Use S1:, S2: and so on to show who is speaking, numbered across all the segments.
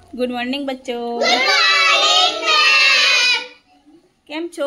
S1: Good morning બચ્ચો. કેમ છો?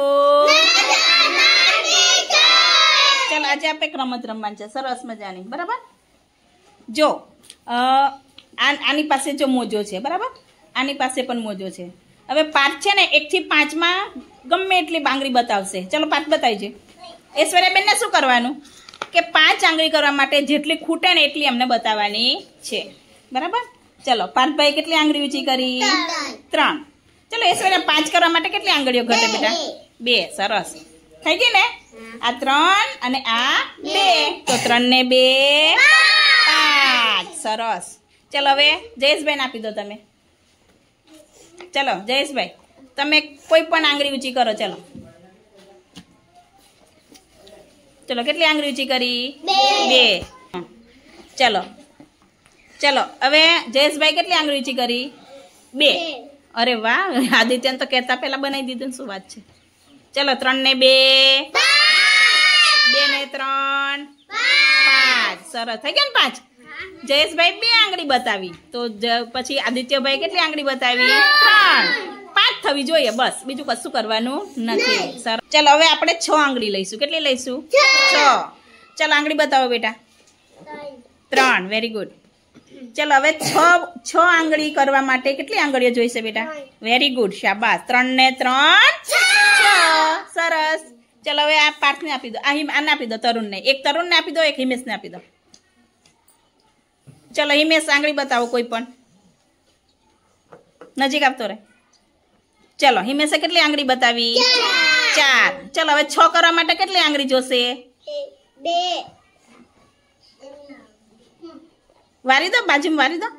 S1: ચાલ આજે આપણે એક રમત રમવાની છે, સરસ મજાની. બરાબર? જો આની પાસે જો મોજો છે, બરાબર? આની પાસે પણ મોજો છે. હવે 5 છે ને 1 થી 5 માં ગમે એટલી આંગળી બતાવશે. ચલો 5 બતાવજો. ઐશ્વર્યાબેનને શું કરવાનું કે 5 આંગળી કરવા માટે જેટલી ખૂટે ને એટલી અમને બતાવવાની છે. બરાબર? ચલો પાર્થભાઈ કેટલી આંગળી ઊંચી કરી? 3. ચલો ઐશ્વર્યા 5 કરવા માટે કેટલી આંગળીઓ ઘટે બેટા? 2. સરસ થઈ ગઈ ને? આ 3 અને આ 2 તો 3 ને 2 5. સરસ. ચલો હવે જયેશભાઈને આપી દો તમે. ચલો જયેશભાઈ તમે કોઈ પણ આંગળી ઊંચી કરો. ચલો ચલો કેટલી આંગળી ઊંચી કરી? 2. ચલો ચલો હવે જયેશભાઈ કેટલી આંગળી ઊંચી કરી? 2. અરે વાહ, આદિત્યને તો કહેતા પહેલા બનાવી દીધું ને, શું વાત છે. ચલો 3 ને 2 2 ને 3 5. સરસ થઈ ગયા ને 5. જયેશભાઈ 2 આંગળી બતાવી તો પછી આદિત્યભાઈ કેટલી આંગળી બતાવી? 3. 5 થવી જોઈએ બસ, બીજું કશું કરવાનું નથી. સરસ. ચલો હવે આપણે 6 આંગળી લઈશું. કેટલી લઈશું? 6. ચલો આંગળી બતાવો બેટા. 3. Very good. ચલો હવે 6 આંગળી કરવા માટે કેટલી આંગળીઓ જોઈશે બેટા? વેરી ગુડ, શાબાશ. 3 ને 3 6. સરસ. ચલો હવે આ પાર્થને આપી દો. આને આપી દો તરુણને. એક તરુણને આપી દો, એક હિમેશને આપી દો. ચલો હિમેશ આંગળી બતાવો કોઈ પણ. નજીક આપતો રહે. ચલો હિમેશે કેટલી આંગળી બતાવી? 4. ચલો હવે 6 કરવા માટે કેટલી આંગળી જોશે? 2. વારી દો, બાજુમાં વારી દો.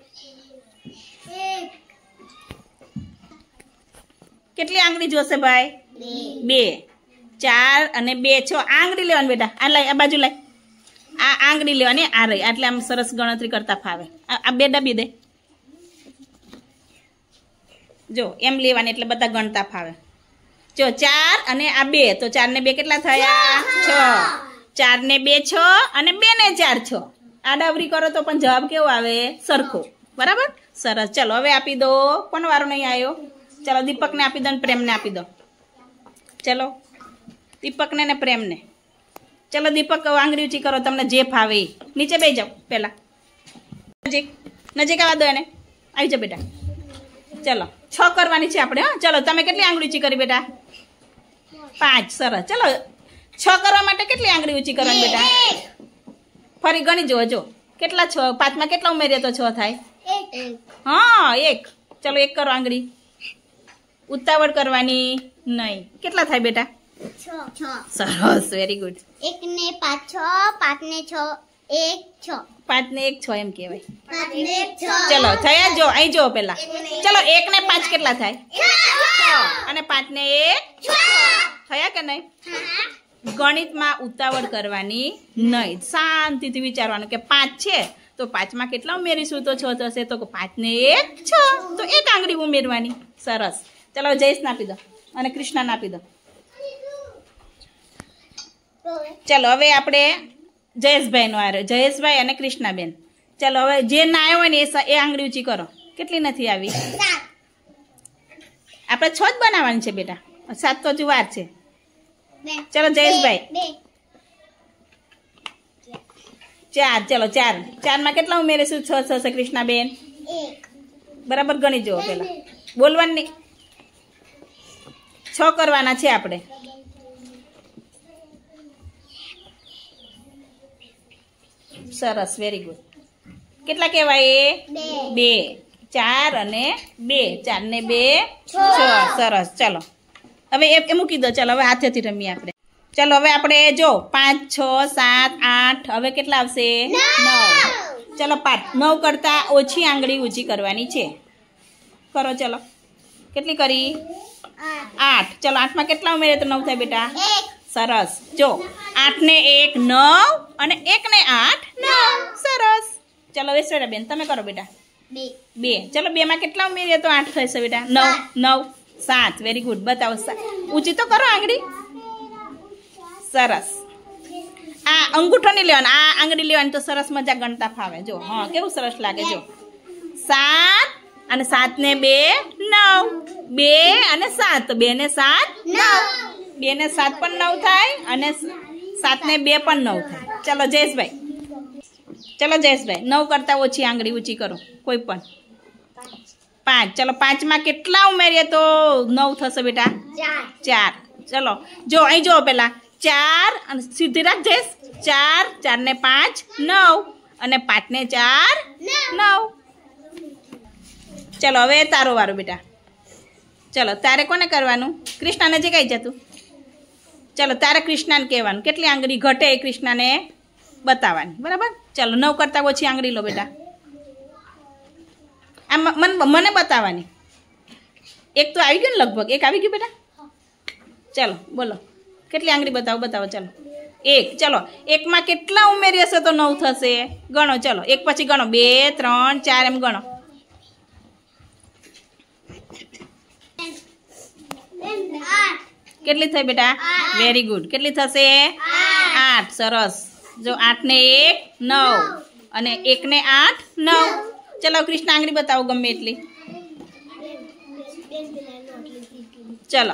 S1: કેટલી આંગળી જોશે ભાઈ? 2. 4 અને 2 6 આંગળી લેવાની બેટા. આ લાય, આ બાજુ લાય. આ આંગળી લેવાની, આ રહી. એટલે આમ સરસ ગણતરી કરતા ફાવે. આ 2 ડબી દે. જો એમ લેવાની એટલે બધા ગણતા ફાવે. જો 4 અને આ 2 તો 4 ને 2 કેટલા થયા? 6. 4 ને 2 6 અને 2 ને 4 6. આડાવરી કરો તો પણ જવાબ કેવો આવે? સરખો. બરાબર? સરસ. ચલો હવે આપી દો. કોનો વારો નહીં આવ્યો? ચલો દીપકને આપી દો ને પ્રેમને આપી દો. ચલો દીપકને ને પ્રેમને. ચલો દીપક આંગળી ઊંચી કરો, તમને જે ફાવે. નીચે બેસી જાઓ પહેલા. નજીક નજીક આવવા દો એને. આવી જાઓ બેટા. ચલો 6 કરવાની છે આપણે. હા ચલો તમે કેટલી આંગળી ઊંચી કરી બેટા? 5. સરસ. ચલો 6 કરવા માટે કેટલી આંગળી ઊંચી કરવાની બેટા? ફરી ગણી જુઓ. જો કેટલા 6? 5 માં કેટલા ઉમેરીએ તો 6 થાય? 1. હા 1. ચલો 1 કરો આંગળી. ઉતાવળ કરવાની નહીં. કેટલા થાય બેટા? 6. સરસ, વેરી ગુડ.
S2: 1 ને 5 6, 5 ને 6 1 6.
S1: 5 ને 1 6 એમ કહેવાય.
S2: 5 ને 6.
S1: ચલો થયા. જો અહીં જો પેલા. ચલો 1 ને 5 કેટલા થાય? 6. અને 5 ને 1 6. થયા કે નહીં? ગણિતમાં ઉતાવળ કરવાની નહીં. શાંતિથી વિચારવાનું કે 5 છે તો 5 માં કેટલા ઉમેરીશું તો 6 થશે. તો 5 ને 1 6 તો 1 આંગળી ઉમેરવાની. સરસ. ચલો જયેશને આપી દો અને કૃષ્ણાને આપી દો. ચલો હવે આપણે જયેશભાઈનો આવ્યો. જયેશભાઈ અને કૃષ્ણાબેન. ચલો હવે જે ના આવ્યો હોય ને એ આંગળી ઊંચી કરો. કેટલી નથી આવી? આપણે 6 જ બનાવવાની છે બેટા. 7 તો હજુ વાર છે. ચલો જયેશભાઈ 4. ચલો 4. 4 માં કેટલા ઉમેરીશું? 6 થશે કૃષ્ણાબેન.
S2: 1.
S1: બરાબર ગણી જુઓ પેલા. બોલવાનું નહીં. 6 કરવાના છે આપણે. સરસ, વેરી ગુડ. કેટલા કહેવાય? 2. 4 અને 2. 4 ને 2 6. સરસ. ચલો હવે એ મૂકી દો. ચલો હવે હાથેથી રમીએ આપણે. ચલો હવે આપણે જો 5 6 7 8. હવે કેટલા આવશે? 9. ચલો 9 કરતા ઓછી આંગળી ઊંચી કરવાની છે. કરો. ચલો કેટલી કરી? 8. ચલો 8 માં કેટલા ઉમેરે તો 9 થાય બેટા?
S2: 1.
S1: સરસ. જો 8 ને 1 9 અને 1 ને 8 9. સરસ. ચલો ઐશ્વર્યાબેન તમે કરો બેટા. 2. ચલો 2 માં કેટલા ઉમેરીએ તો 8 થશે બેટા? 9 9 7. Very good. બતાવો. ઊંચી તો કરો આંગળી. સરસ. આ અંગૂઠો નહીં લેવાનો, આ આંગળી લેવાની તો સરસ મજા ગણતા ફાવે. જો હા કેવું સરસ લાગે. જો 7 અને 7 ને 2 9, 2 અને 7 તો 2 ને 7 9, 2 ને 7 પણ 9 થાય અને 7 ને 2 પણ 9 થાય. ચલો જયેશભાઈ, ચલો જયેશભાઈ 9 કરતા ઓછી આંગળી ઊંચી કરો કોઈ પણ. 5. ચલો 5 માં કેટલા ઉમેરીએ તો 9 થશે બેટા? 4. ચલો જો અહીં જો પેલા 4 અને સીધી રાખ જયેશ. 4, 4 ને 5 9 અને 5 ને 4 9. ચલો હવે તારો વારો બેટા. ચલો તારે કોને કરવાનું? કૃષ્ણાને જે કઈ જતું. ચલો તારે કૃષ્ણાને કહેવાનું કેટલી આંગળી ઘટે એ કૃષ્ણાને બતાવવાની, બરાબર? ચલો 9 કરતાં ઓછી આંગળી લો બેટા. આમ મને બતાવવાની. એક તો આવી ગયું ને લગભગ, એક આવી ગયું બેટા. ચલો બોલો કેટલી આંગળી બતાવો બતાવો. ચલો 1. ચલો 1 માં કેટલા ઉમેરી હશે તો 9 થશે? ગણો. ચલો 1 પછી ગણો 2 3 4 એમ ગણો. કેટલી થઈ બેટા? Very good. કેટલી થશે? 8. સરસ. જો 8 ને 1 9 અને 1 ને 8 9. ચલો કૃષ્ણ આંગળી બતાવો ગમે એટલી. ચલો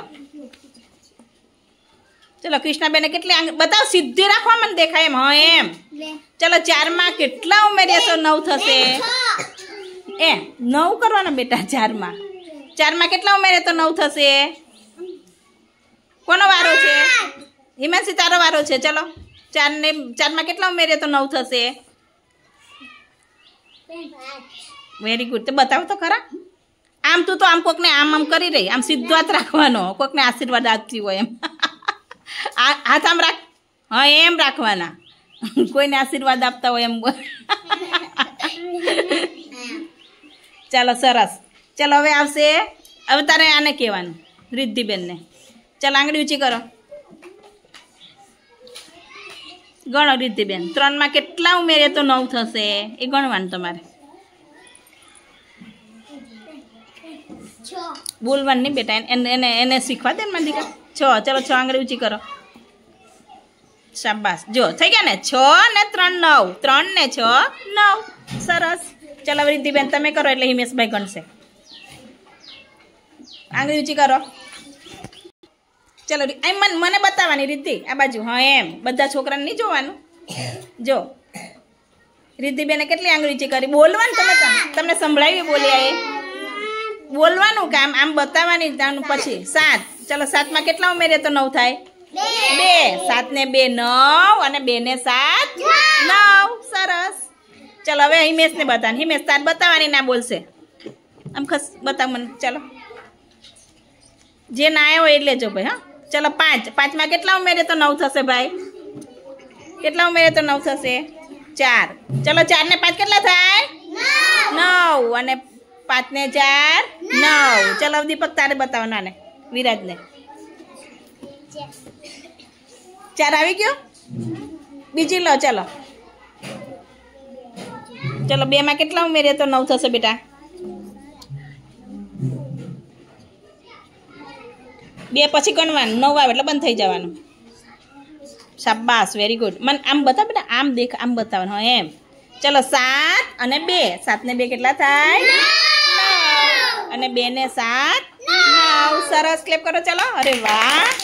S1: ચલો કૃષ્ણાબેને કેટલી આંગળી બતાવો, સીધી રાખવા મને દેખાય એમ. હા એમ. ચલો 4 માં કેટલા ઉમેરીએ તો 9 થશે? 9 કરવાના બેટા. 4 માં કેટલા ઉમેરીએ તો 9 થશે? કોનો વારો છે? હિમાંશી તારો વારો છે. ચલો 4 માં કેટલા ઉમેરીએ તો 9 થશે? Very good. તો બતાવો તો ખરા. આમ તું તો આમ કોકને આમ કરી રહી, આમ સીધો હાથ રાખવાનો, કોકને આશીર્વાદ આપતી હોય એમ. હાથ આમ રાખ. હા એમ રાખવાના, કોઈને આશીર્વાદ આપતા હોય એમ. ચાલો સરસ. ચલો હવે આવશે, હવે તારે આને કહેવાનું રિદ્ધિબેનને. ચાલ આંગળી ઊંચી કરો. ગણો રિદ્ધિબેન. 3 માં કેટલા ઉમેરીએ તો 9 થશે એ ગણવાનું તમારે. બોલવાનું નહીં બેટા, એને શીખવા દે ને મારી દીકરા. 6. ચલો 6 આંગળી ઊંચી કરો. શાબાશ. જો થઈ ગયા ને 6 ને 3 9. 3 ને 6 9. સરસ. ચલો રિદ્ધિબેન તમે કરો એટલે હિમેશભાઈ ગણશે. આંગળી ઊંચી કરો. ચલો એમ મને બતાવવાની રિદ્ધિ આ બાજુ. હા એમ. બધા છોકરાને નહીં જોવાનું. જો રિદ્ધિબેને કેટલી આંગળી ઊંચી કરી. બોલવાનું તમે, તમને સંભળાવી બોલ્યા એ બોલવાનું કે આમ બતાવવાની. પછી 7. ચલો 7 માં કેટલા ઉમેરીએ તો 9 થાય? 2. 7 ને 2 9 અને 2 ને 7 9. સરસ. ચલો હવે હિમેશને બતાવવાની. હિમેશ તાર બતાવવાની ના બોલશે. આમ ખસ બતાવ મને. ચલો જે ના આવ્યો એટલે જો ભાઈ. હા ચલો 5. 5 માં કેટલા ઉમેરીએ તો 9 થશે ભાઈ? કેટલા ઉમેરીએ તો 9 થશે? 4. ચલો 4 ને 5 કેટલા થાય? 9 અને 5 ને 4 9. ચલો દીપક તારે બતાવવાના ને વિરાજને. 4 આવી ગયો. બીજી લો. ચલો ચલો 2 માં કેટલા ઉમેરીએ તો 9 થશે બેટા? 2 પછી ગણવાનું. 9 આવે એટલે બંધ થઈ જવાનું. શાબાશ. Very good. મને આમ બતાવ બેટા. આમ દેખ, આમ બતાવવાનું. હા એમ. ચલો 7 અને 2. 7 ને 2 કેટલા થાય? 9 અને 2 ને 7 9. સરસ. ક્લેપ કરો. ચલો. અરે વાહ.